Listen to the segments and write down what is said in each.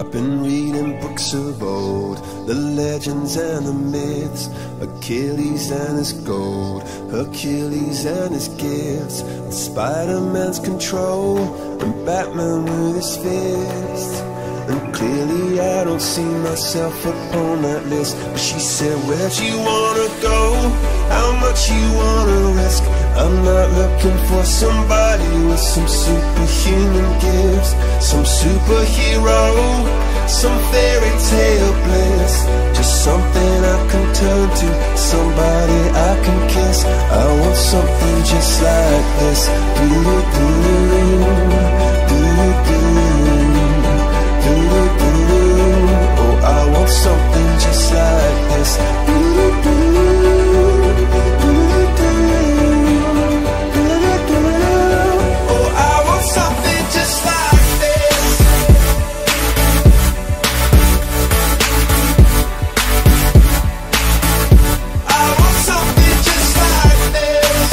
I've been reading books of old, the legends and the myths, Achilles and his gold, Hercules and his gifts, and Spider-Man's control, and Batman with his fists. And clearly I don't see myself upon that list. But she said, where'd you wanna go? How much you wanna risk? I'm not looking for somebody with some superhuman gifts, some superhero, some fairy tale bliss. Just something I can turn to, somebody I can kiss. I want something just like this. Oh, I want something just like this. Oh, I want something just like this. I want something just like this.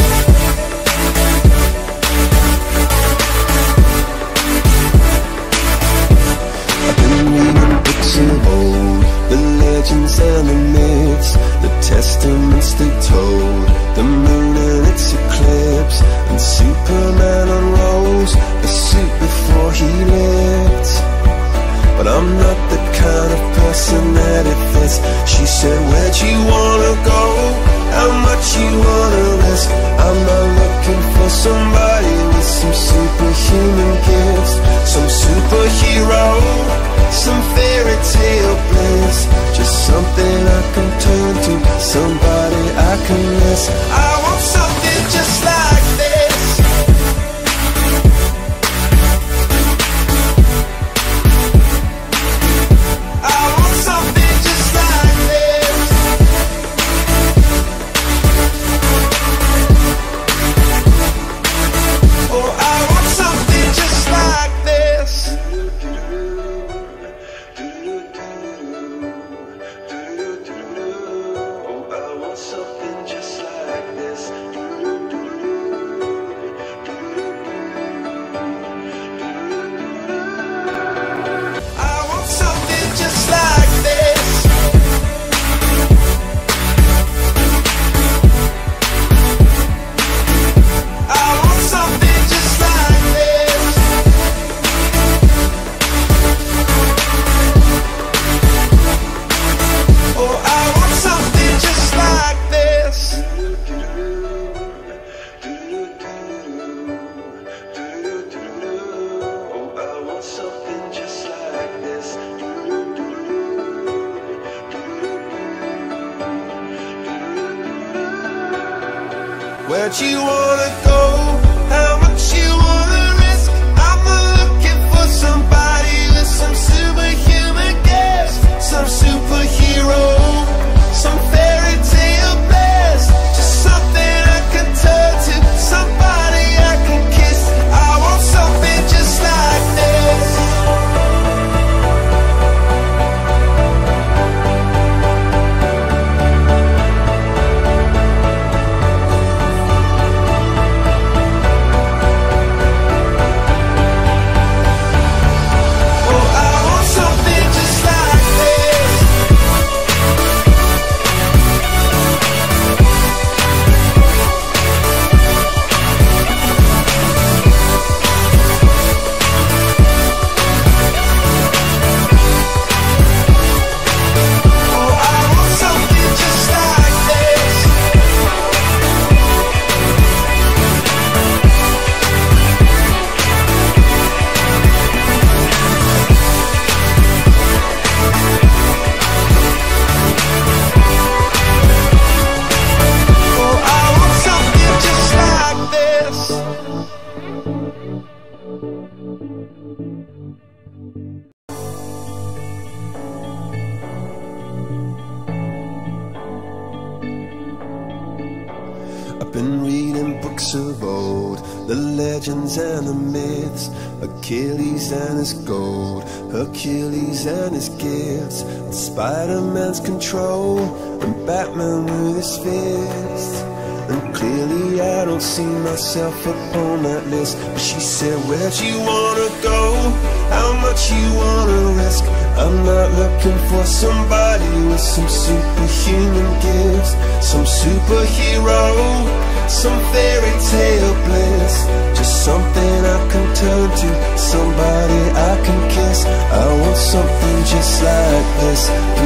I've been reading books of old, the legends and the myths, the testaments they told, the moon and its eclipse, and Superman unrolls the suit before he lived. But I'm not the kind of person that it fits. She said, where'd you wanna go? How much you wanna risk? I'm not looking for somebody with some superhuman gifts, some superhero, some fairy tale bliss. Just something I can turn to, somebody I can miss. I want something just like this. I want something just like this. Oh, I want something just like this. Where'd you wanna go? How much you wanna risk? I'm looking for somebody with some superhuman gifts, some superhero, some fairy tale bliss. Just something I can turn to, somebody I can kiss. I want something just like this. I've been reading books of old, the legends and the myths, Achilles and his gold, Hercules and his gifts, and Spider-Man's control, and Batman with his fists. And clearly I don't see myself upon that list. But she said, where'd you wanna go? How much you wanna risk? I'm not looking for somebody with some superhuman gifts, some superhero, some fairy tale bliss. Just something I can turn to, somebody I can kiss. I want something just like this.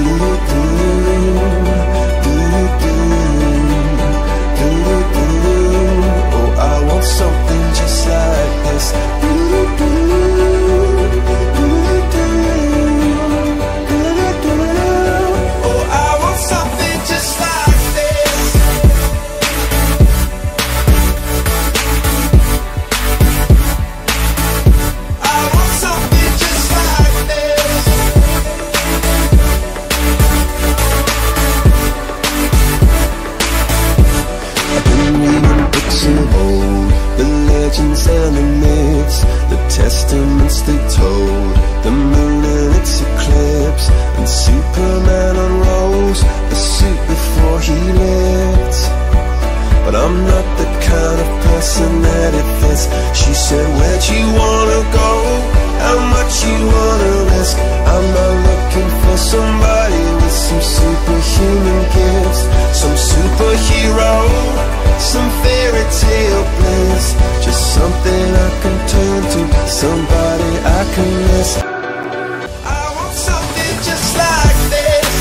Oh, I want something just like this. And the myths, the testaments they told, the moon and its eclipse, and Superman unrolls the suit before he lived. But I'm not the kind of person that it fits. She said, where'd you wanna go? How much you wanna risk? I'm not looking for somebody with some superhuman gifts, some superhero, some fairy tale bliss. Just something I can turn to, somebody I can miss. I want something just like this.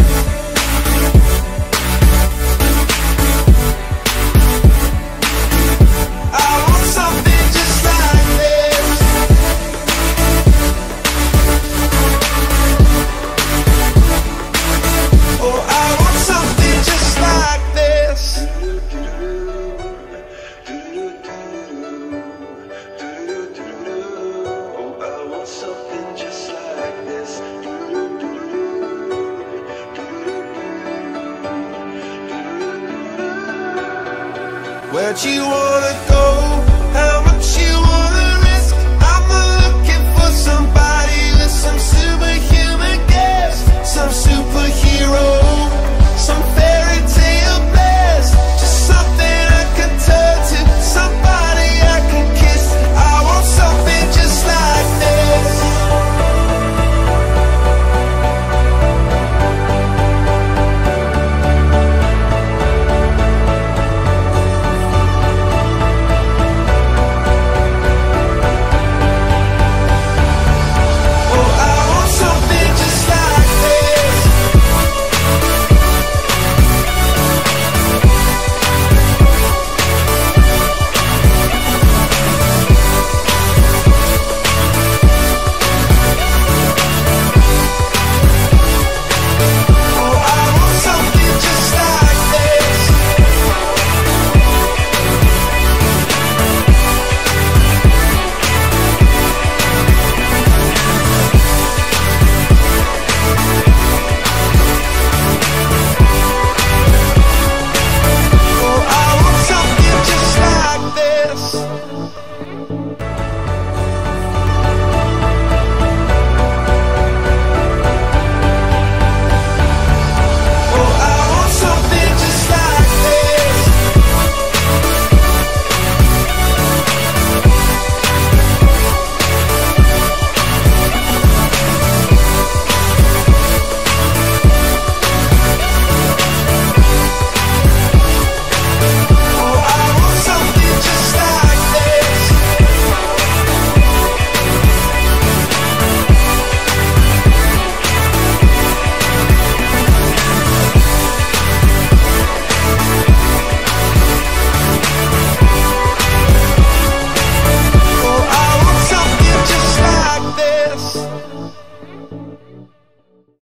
I want something just like this. Oh, I want something just like this. Where'd you wanna go?